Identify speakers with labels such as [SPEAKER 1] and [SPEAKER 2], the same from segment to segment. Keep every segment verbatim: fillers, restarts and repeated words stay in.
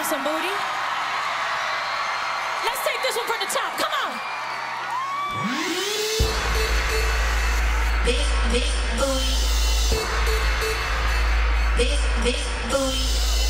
[SPEAKER 1] some booty. Let's take this one from the top. Come on.
[SPEAKER 2] Big, big booty. Big, big booty.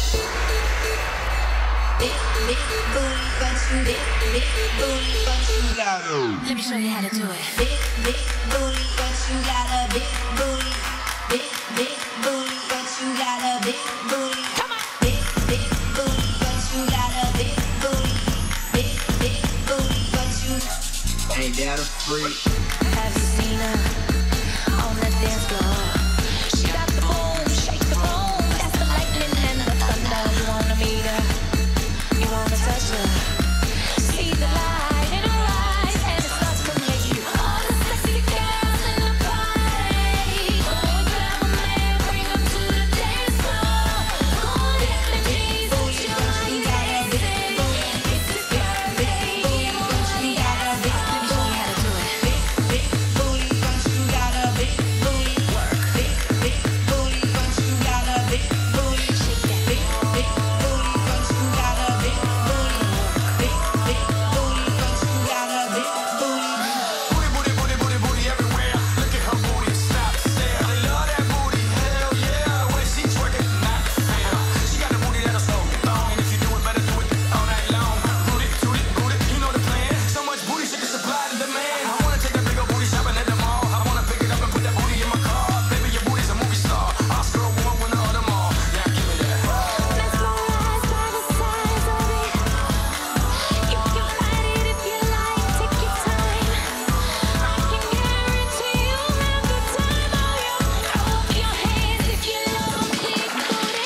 [SPEAKER 2] Big, big booty, but you big, big booty, but you got a.
[SPEAKER 1] Let me show you how to do it.
[SPEAKER 2] Big, big booty, but you got a big booty. Big, big booty, but you got a big booty.
[SPEAKER 1] Come on.
[SPEAKER 2] Big, big booty, but you got a big booty. Big, big booty, but you
[SPEAKER 3] ain't that a freak?
[SPEAKER 1] Have you seen her on the dance floor? She got the boom, shake the boom. That's the lightning and the thunder. You wanna meet her? You wanna touch her? See the light in her eyes, and it starts to make you all the sexy girls in the party. Go and grab a man, bring him to the dance floor. Go and get the knees, put your body dancing. It's a birthday, you wanna be happy. Let me show you how to do it.
[SPEAKER 2] big, big booty, but you got a big booty.
[SPEAKER 1] Work.
[SPEAKER 2] Big, big booty, but you got a big booty.
[SPEAKER 1] Shake that.
[SPEAKER 2] Big, big booty, but you got a big booty. Big, big booty, but you got a big booty.
[SPEAKER 4] Booty, booty, booty, booty, booty everywhere. Look at her booty, stop, stare. They love that booty, hell yeah. When she twerking, not fair. She got the booty that'll slow your thong, and if you do it, better do it all night long. Boot it, toot it, boot it, you know the plan. So much booty, she can supply the demand. I wanna take that big old booty shopping at the mall. I wanna pick it up and put that booty in my car. Baby, your booty's a movie star. Oscar award winner of them all. Yeah, give me that.
[SPEAKER 1] Mesmerized by the size of it. You can fight it if you like. Take your time. I can guarantee you'll have the time of your. Throw up your hands if you love a big booty.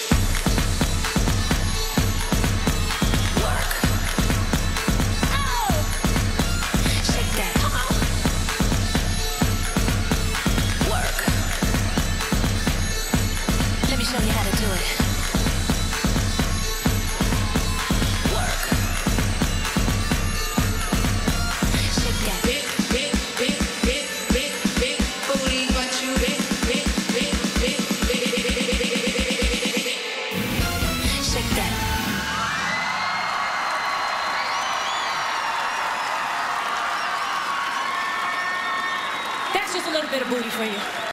[SPEAKER 1] Work. Oh, shake that. Come on. Work. Let me show you how to do it. Work. Shake that.
[SPEAKER 2] Big, big, big, big, big, big booty, but you big, big, big, big, big, big.
[SPEAKER 1] Shake that. That's just a little bit of booty for you.